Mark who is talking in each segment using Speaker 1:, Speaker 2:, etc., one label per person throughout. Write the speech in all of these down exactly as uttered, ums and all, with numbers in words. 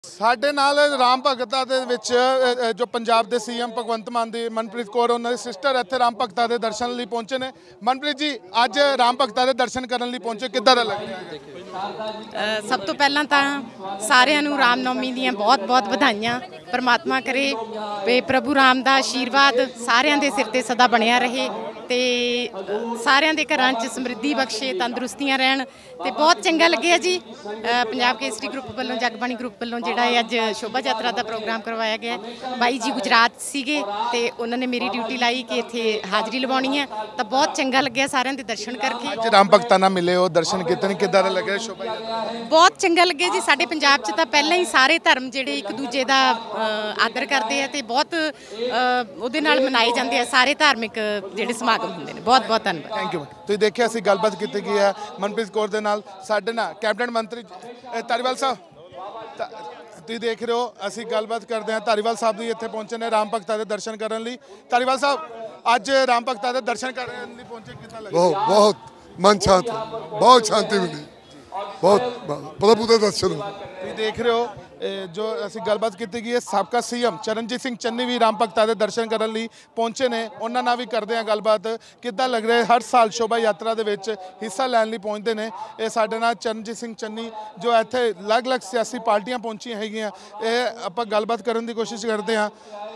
Speaker 1: ਸਾਡੇ ਨਾਲ ਰਾਮ ਭਗਤਾਂ ਦੇ ਵਿੱਚ ਜੋ ਪੰਜਾਬ ਦੇ ਸੀਐਮ ਭਗਵੰਤ ਮਾਨ ਦੀ ਮਨਪ੍ਰੀਤ ਕੌਰ ਉਹਨਾਂ ਦੀ ਸਿਸਟਰ ਇੱਥੇ ਰਾਮ ਭਗਤਾਂ ਦੇ ਦਰਸ਼ਨ ਲਈ ਪਹੁੰਚੇ ਨੇ। ਮਨਪ੍ਰੀਤ ਜੀ ਅੱਜ ਰਾਮ ਭਗਤਾਂ ਦੇ ਦਰਸ਼ਨ ਕਰਨ ਲਈ ਪਹੁੰਚੇ, ਕਿੱਦਾਂ ਦਾ ਲੱਗ ਰਿਹਾ ਹੈ?
Speaker 2: ਸਭ ਤੋਂ ਪਹਿਲਾਂ ਤਾਂ ਸਾਰਿਆਂ ਨੂੰ ਰਾਮ ਨੌਮੀ ਦੀਆਂ ਬਹੁਤ ਬਹੁਤ ਵਧਾਈਆਂ। ਪਰਮਾਤਮਾ ਕਰੇ ਵੀ ਪ੍ਰਭੂ ਰਾਮ ਦਾ ਆਸ਼ੀਰਵਾਦ ਸਾਰਿਆਂ ਦੇ ਸਿਰ ਤੇ ਸਦਾ ਬਣਿਆ ਰਹੇ ਤੇ ਸਾਰਿਆਂ ਦੇ ਘਰਾਂ 'ਚ ਸਮਰਿੱਧੀ ਬਖਸ਼ੇ, ਤੰਦਰੁਸਤੀਆਂ ਰਹਿਣ। ਤੇ ਬਹੁਤ ਚੰਗਾ ਲੱਗਿਆ ਜੀ ਪੰਜਾਬ ਕੇਸਰੀ ਗਰੁੱਪ ਵੱਲੋਂ, ਜਗਬਾਣੀ ਗਰੁੱਪ ਵੱਲੋਂ ਜਿਹੜਾ ਇਹ ਅੱਜ ਸ਼ੋਭਾ ਯਾਤਰਾ ਦਾ ਪ੍ਰੋਗਰਾਮ ਕਰਵਾਇਆ ਗਿਆ। ਬਾਈ ਜੀ ਗੁਜਰਾਤ ਸੀਗੇ ਤੇ ਉਹਨਾਂ ਨੇ ਮੇਰੀ ਡਿਊਟੀ ਲਾਈ ਕਿ ਇੱਥੇ ਹਾਜ਼ਰੀ ਲਵਾਉਣੀ ਹੈ, ਤਾਂ ਬਹੁਤ ਚੰਗਾ ਲੱਗਿਆ ਸਾਰਿਆਂ ਦੇ ਦਰਸ਼ਨ ਕਰਕੇ।
Speaker 1: ਅੱਜ ਰਾਮ ਭਗਤਾਂ ਨਾਲ ਮਿਲੇ ਹੋ, ਦਰਸ਼ਨ ਕੀਤੇ ਨੇ, ਕਿੱਦਾਂ ਦਾ ਲੱਗਿਆ ਸ਼ੋਭਾ ਯਾਤਰਾ?
Speaker 2: ਬਹੁਤ ਚੰਗਾ ਲੱਗਿਆ ਜੀ। ਸਾਡੇ ਪੰਜਾਬ 'ਚ ਤਾਂ ਪਹਿਲਾਂ ਹੀ ਸਾਰੇ ਧਰਮ ਜਿਹੜੇ ਇੱਕ ਦੂਜੇ ਦਾ ਆਦਰ ਕਰਦੇ ਆ ਤੇ ਬਹੁਤ ਉਹਦੇ ਨਾਲ ਮਨਾਏ ਜਾਂਦੇ ਆ ਸਾਰੇ ਧਾਰਮਿਕ ਜਿਹੜੇ ਸਮਾਗਮ ਹੁੰਦੇ ਨੇ। ਬਹੁਤ ਬਹੁਤ ਧੰਨਵਾਦ।
Speaker 1: Thank you. ਤੁਸੀਂ ਦੇਖਿਆ ਅਸੀਂ ਗੱਲਬਾਤ ਕੀਤੀ ਗਈ ਹੈ ਮਨਪ੍ਰੀਤ ਕੌਰ ਦੇ ਨਾਲ। ਸਾਡੇ ਨਾਲ ਕੈਬਨਿਟ ਮੰਤਰੀ ਧਾਰੀਵਾਲ ਸਾਹਿਬ, ਤੁਸੀਂ ਦੇਖ ਰਹੇ ਹੋ ਅਸੀਂ ਗੱਲਬਾਤ ਕਰਦੇ ਹਾਂ। ਧਾਰੀਵਾਲ ਸਾਹਿਬ ਵੀ ਇੱਥੇ ਪਹੁੰਚੇ ਨੇ ਰਾਮ ਭਗਤਾਂ ਦੇ ਦਰਸ਼ਨ ਕਰਨ ਲਈ। ਧਾਰੀਵਾਲ ਸਾਹਿਬ ਅੱਜ ਰਾਮ ਭਗਤਾਂ ਦੇ ਦਰਸ਼ਨ ਕਰਨ ਲਈ ਪਹੁੰਚੇ, ਕਿੱਦਾਂ ਲੱਗਿਆ?
Speaker 3: ਬਹੁਤ ਬਹੁਤ ਮਨ ਸ਼ਾਂਤ, ਬਹੁਤ ਸ਼ਾਂਤੀ ਮਿਲੀ, ਬਹੁਤ ਪ੍ਰਭੂ ਦੇ ਦਰਸ਼ਨ।
Speaker 1: ਤੁਸੀਂ ਦੇਖ ਰਹੇ ਹੋ ਜੋ ਅਸੀਂ ਗੱਲਬਾਤ ਕੀਤੀ ਗਈ ਹੈ। ਸਾਬਕਾ ਸੀਐਮ ਚਰਨਜੀਤ ਸਿੰਘ ਚੰਨੀ ਵੀ ਰਾਮ ਭਗਤਾਂ ਦੇ ਦਰਸ਼ਨ ਕਰਨ ਲਈ ਪਹੁੰਚੇ ਨੇ। ਉਹਨਾਂ ਨਾਲ ਵੀ ਕਰਦੇ ਹਾਂ ਗੱਲਬਾਤ, ਕਿੱਦਾਂ ਲੱਗ ਰਿਹਾ? ਹਰ ਸਾਲ ਸ਼ੋਭਾ ਯਾਤਰਾ ਦੇ ਵਿੱਚ ਹਿੱਸਾ ਲੈਣ ਲਈ ਪਹੁੰਚਦੇ ਨੇ। ਇਹ ਸਾਡੇ ਨਾਲ ਚਰਨਜੀਤ ਸਿੰਘ ਚੰਨੀ ਜੋ ਇੱਥੇ ਅਲੱਗ-ਅਲੱਗ ਸਿਆਸੀ ਪਾਰਟੀਆਂ ਪਹੁੰਚੀਆਂ ਹੈਗੀਆਂ, ਇਹ ਆਪਾਂ ਗੱਲਬਾਤ ਕਰਨ ਦੀ ਕੋਸ਼ਿਸ਼ ਕਰਦੇ ਹਾਂ।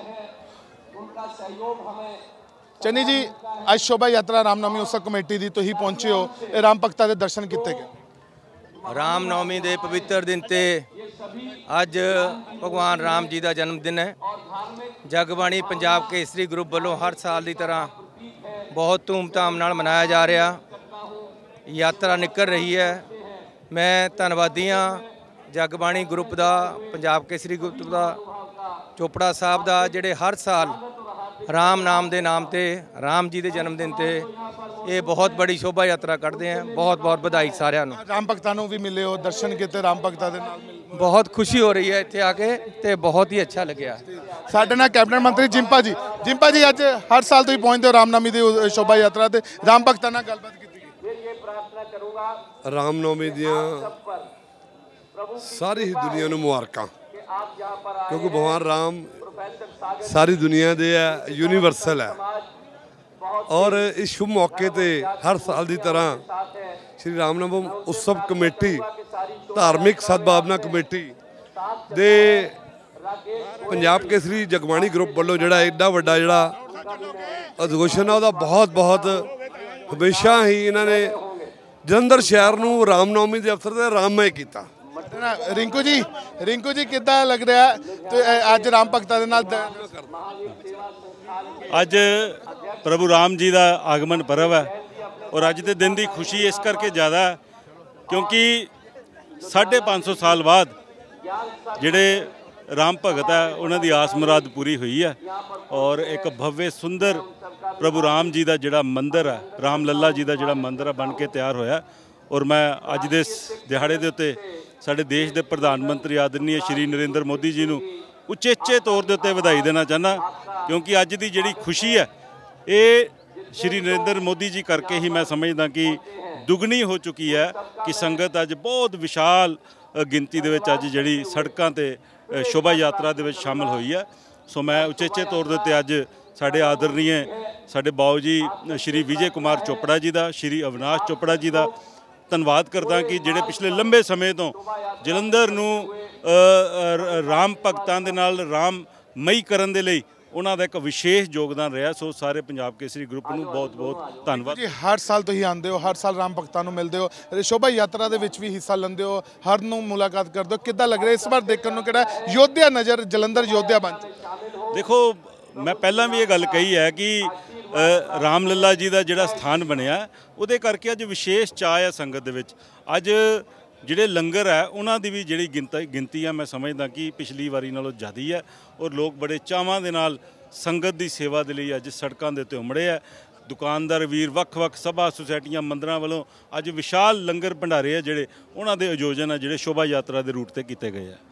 Speaker 1: ਚੰਨੀ ਜੀ ਅੱਜ ਸ਼ੋਭਾ ਯਾਤਰਾ ਰਾਮਨੌਮੀ ਉਤਸਵ ਕਮੇਟੀ ਦੀ ਤੁਸੀਂ ਪਹੁੰਚੇ ਹੋ, ਇਹ ਰਾਮ ਭਗਤਾਂ ਦੇ ਦਰਸ਼ਨ ਕੀਤੇ ਗਏ।
Speaker 4: ਰਾਮ ਨੌਮੀ ਦੇ ਪਵਿੱਤਰ ਦਿਨ ਤੇ ਅੱਜ ਭਗਵਾਨ ਰਾਮ ਜੀ ਦਾ ਜਨਮ ਦਿਨ ਹੈ। ਜਗਬਾਣੀ ਪੰਜਾਬ ਕੇਸਰੀ ਗਰੁੱਪ ਵੱਲੋਂ ਹਰ ਸਾਲ ਦੀ ਤਰ੍ਹਾਂ ਬਹੁਤ ਧੂਮਧਾਮ ਨਾਲ ਮਨਾਇਆ ਜਾ ਰਿਹਾ। ਯਾਤਰਾ ਨਿਕਲ ਰਹੀ ਹੈ। ਮੈਂ ਧੰਨਵਾਦੀ ਹਾਂ ਜਗਬਾਣੀ ਗਰੁੱਪ ਦਾ, ਪੰਜਾਬ ਕੇਸਰੀ ਗਰੁੱਪ ਦਾ, ਚੋਪੜਾ ਸਾਹਿਬ ਦਾ, ਜਿਹੜੇ ਹਰ ਸਾਲ ਰਾਮ ਨਾਮ ਦੇ ਨਾਮ ਤੇ, ਰਾਮ ਜੀ ਦੇ ਜਨਮ ਦਿਨ ਤੇ ਇਹ ਬਹੁਤ ਬੜੀ ਸ਼ੋਭਾ ਯਾਤਰਾ ਕੱਢਦੇ हैं। बहुत बहुत ਵਧਾਈ ਸਾਰਿਆਂ ਨੂੰ।
Speaker 1: ਰਾਮ ਭਗਤਾਂ ਨੂੰ ਵੀ ਮਿਲੇ ਹੋ, ਦਰਸ਼ਨ ਕੀਤੇ ਰਾਮ ਭਗਤਾਂ ਦੇ ਨਾਲ?
Speaker 4: ਬਹੁਤ ਖੁਸ਼ੀ ਹੋ ਰਹੀ ਹੈ ਇੱਥੇ ਆ ਕੇ ਤੇ ਬਹੁਤ ਹੀ ਅੱਛਾ ਲੱਗਿਆ।
Speaker 1: ਸਾਡੇ ਨਾਲ ਕੈਬਨਿਟ ਮੰਤਰੀ ਜਿੰਪਾ ਜੀ। ਜਿੰਪਾ ਜੀ ਅੱਜ ਹਰ ਸਾਲ ਤੁਸੀਂ ਪਹੁੰਚਦੇ ਹੋ ਰਾਮਨੌਮੀ ਦੀ ਸ਼ੋਭਾ ਯਾਤਰਾ ਤੇ, ਰਾਮ ਭਗਤਾਂ ਨਾਲ ਗੱਲਬਾਤ ਕੀਤੀ ਗਈ।
Speaker 3: ਰਾਮਨੌਮੀ ਦੀਆਂ ਸਾਰੀ ਹੀ ਦੁਨੀਆ ਨੂੰ ਮੁਬਾਰਕਾਂ, ਕਿਉਂਕਿ ਭਗਵਾਨ ਰਾਮ ਸਾਰੀ ਦੁਨੀਆ ਦੇ ਹੈ, ਯੂਨੀਵਰਸਲ ਹੈ। ਔਰ ਇਸ ਸ਼ੁਭ ਮੌਕੇ ਤੇ ਹਰ ਸਾਲ ਦੀ ਤਰ੍ਹਾਂ ਸ਼੍ਰੀ ਰਾਮਨੌਮੀ ਉਤਸਵ ਕਮੇਟੀ, ਧਾਰਮਿਕ ਸਦਭਾਵਨਾ ਕਮੇਟੀ ਦੇ ਪੰਜਾਬ ਕੇਸਰੀ ਜਗਬਾਣੀ ਗਰੁੱਪ ਵੱਲੋਂ ਜਿਹੜਾ ਐਡਾ ਵੱਡਾ ਜਿਹੜਾ ਉਦਘੋਸ਼ਣ ਆ, ਉਹਦਾ ਬਹੁਤ ਬਹੁਤ ਹਮੇਸ਼ਾ ਹੀ ਇਹਨਾਂ ਨੇ ਜਲੰਧਰ ਸ਼ਹਿਰ ਨੂੰ ਰਾਮਨੌਮੀ ਦੇ ਅਵਸਰ ਤੇ ਰਾਮਮय ਕੀਤਾ।
Speaker 1: ਰਿੰਕੂ ਜੀ, ਰਿੰਕੂ ਜੀ ਕਿੱਦਾਂ ਲੱਗ ਰਿਹਾ ਤੇ ਅੱਜ ਰਾਮ ਭਗਤਾਂ ਦੇ ਨਾਲ?
Speaker 5: ਅੱਜ ਪ੍ਰਭੂ ਰਾਮ ਜੀ ਦਾ ਆਗਮਨ ਪਰਵ ਹੈ ਔਰ ਅੱਜ ਦੇ ਦਿਨ ਦੀ ਖੁਸ਼ੀ ਇਸ ਕਰਕੇ ਜ਼ਿਆਦਾ ਕਿਉਂਕਿ ਸਾਢੇ ਪੰਜ ਸੌ ਸਾਲ ਬਾਅਦ ਜਿਹੜੇ ਰਾਮ ਭਗਤ ਹੈ ਉਹਨਾਂ ਦੀ ਆਸ ਮੁਰਾਦ ਪੂਰੀ ਹੋਈ ਹੈ। ਔਰ ਇੱਕ ਭਵਯ ਸੁੰਦਰ ਪ੍ਰਭੂ ਰਾਮ ਜੀ ਦਾ ਜਿਹੜਾ ਮੰਦਿਰ ਹੈ, ਰਾਮ ਲੱਲਾ ਜੀ ਦਾ ਜਿਹੜਾ ਮੰਦਿਰ ਹੈ, ਬਣ ਕੇ ਤਿਆਰ ਹੋਇਆ। ਔਰ ਮੈਂ ਅੱਜ ਦੇ ਦਿਹਾੜੇ ਦੇ ਉੱਤੇ ਸਾਡੇ ਦੇਸ਼ ਦੇ ਪ੍ਰਧਾਨ ਮੰਤਰੀ ਆਦਰਨੀय ਸ਼੍ਰੀ ਨਰਿੰਦਰ ਮੋਦੀ ਜੀ ਨੂੰ ਉਚੇਚੇ ਤੌਰ ਦੇ ਉੱਤੇ ਵਧਾਈ ਦੇਣਾ ਚਾਹੁੰਦਾ, ਕਿਉਂਕਿ ਅੱਜ ਦੀ ਜਿਹੜੀ ਖੁਸ਼ੀ ਹੈ ਇਹ ਸ਼੍ਰੀ ਨਰਿੰਦਰ ਮੋਦੀ ਜੀ ਕਰਕੇ ਹੀ ਮੈਂ ਸਮਝਦਾ ਕਿ ਦੁੱਗਣੀ ਹੋ ਚੁੱਕੀ ਹੈ ਕਿ ਸੰਗਤ ਅੱਜ ਬਹੁਤ ਵਿਸ਼ਾਲ ਗਿਣਤੀ ਦੇ ਵਿੱਚ ਅੱਜ ਜਿਹੜੀ ਸੜਕਾਂ ਤੇ ਸ਼ੋਭਾ ਯਾਤਰਾ ਦੇ ਵਿੱਚ ਸ਼ਾਮਲ ਹੋਈ ਹੈ। ਸੋ ਮੈਂ ਉਚੇਚੇ ਤੌਰ ਦੇ ਉੱਤੇ ਅੱਜ ਸਾਡੇ ਆਦਰਨੀय ਸਾਡੇ ਬਾਊ ਜੀ ਸ਼੍ਰੀ ਵਿਜੇ ਕੁਮਾਰ ਚੋਪੜਾ ਜੀ ਦਾ, ਸ਼੍ਰੀ ਅਵਿਨਾਸ਼ ਚੋਪੜਾ ਜੀ ਦਾ ਧੰਨਵਾਦ ਕਰਦਾ ਕਿ ਜਿਹੜੇ ਪਿਛਲੇ ਲੰਬੇ ਸਮੇਂ ਤੋਂ ਜਲੰਧਰ ਨੂੰ ਰਾਮ ਭਗਤਾਂ ਦੇ ਨਾਲ ਰਾਮਮਈ ਕਰਨ ਦੇ ਲਈ ਉਹਨਾਂ ਦਾ ਇੱਕ ਵਿਸ਼ੇਸ਼ ਯੋਗਦਾਨ ਰਿਹਾ। ਸੋ ਸਾਰੇ ਪੰਜਾਬ ਕੇਸਰੀ ਗਰੁੱਪ ਨੂੰ ਬਹੁਤ ਬਹੁਤ ਧੰਨਵਾਦ
Speaker 1: ਜੀ। ਹਰ ਸਾਲ ਤੁਸੀਂ ਆਉਂਦੇ ਹੋ, ਹਰ ਸਾਲ ਰਾਮ ਭਗਤਾਂ ਨੂੰ ਮਿਲਦੇ ਹੋ, ਸ਼ੋਭਾ ਯਾਤਰਾ ਦੇ ਵਿੱਚ ਵੀ ਹਿੱਸਾ ਲੈਂਦੇ ਹੋ, ਹਰ ਨੂੰ ਮੁਲਾਕਾਤ ਕਰਦੇ ਹੋ, ਕਿੱਦਾਂ ਲੱਗ ਰਿਹਾ ਇਸ ਵਾਰ ਦੇਖਣ ਨੂੰ? ਕਿਹੜਾ ਯੋਧਿਆ ਨਜ਼ਰ ਜਲੰਧਰ ਯੋਧਿਆ ਬਣ ਚੁੱਕਾ?
Speaker 5: ਦੇਖੋ, ਮੈਂ ਪਹਿਲਾਂ ਵੀ ਇਹ ਗੱਲ ਕਹੀ ਹੈ ਕਿ ਰਾਮ ਲੱਲਾ ਜੀ ਦਾ ਜਿਹੜਾ ਸਥਾਨ ਬਣਿਆ ਉਹਦੇ ਕਰਕੇ ਅੱਜ ਵਿਸ਼ੇਸ਼ ਚਾਅ ਹੈ ਸੰਗਤ ਦੇ ਵਿੱਚ। ਅੱਜ ਜਿਹੜੇ ਲੰਗਰ ਹੈ ਉਹਨਾਂ ਦੀ ਵੀ ਜਿਹੜੀ ਗਿਣਤੀ ਗਿਣਤੀ ਆ ਮੈਂ ਸਮਝਦਾ ਕਿ ਪਿਛਲੀ ਵਾਰੀ ਨਾਲੋਂ ਜ਼ਿਆਦਾ ਹੈ ਔਰ ਲੋਕ ਬੜੇ ਚਾਵਾਂ ਦੇ ਨਾਲ ਸੰਗਤ ਦੀ ਸੇਵਾ ਦੇ ਲਈ ਅੱਜ ਸੜਕਾਂ ਦੇ ਉੱਤੇ ਉਮੜੇ ਹੈ। ਦੁਕਾਨਦਾਰ ਵੀਰ, ਵੱਖ-ਵੱਖ ਸਭਾ ਸੁਸਾਇਟੀਆਂ, ਮੰਦਰਾਂ ਵੱਲੋਂ ਅੱਜ ਵਿਸ਼ਾਲ ਲੰਗਰ ਭੰਡਾਰੇ ਆ ਜਿਹੜੇ ਉਹਨਾਂ ਦੇ ਆਯੋਜਨ ਆ ਜਿਹੜੇ ਸ਼ੋਭਾ ਯਾਤਰਾ ਦੇ ਰੂਟ ਤੇ ਕੀਤੇ ਗਏ ਆ।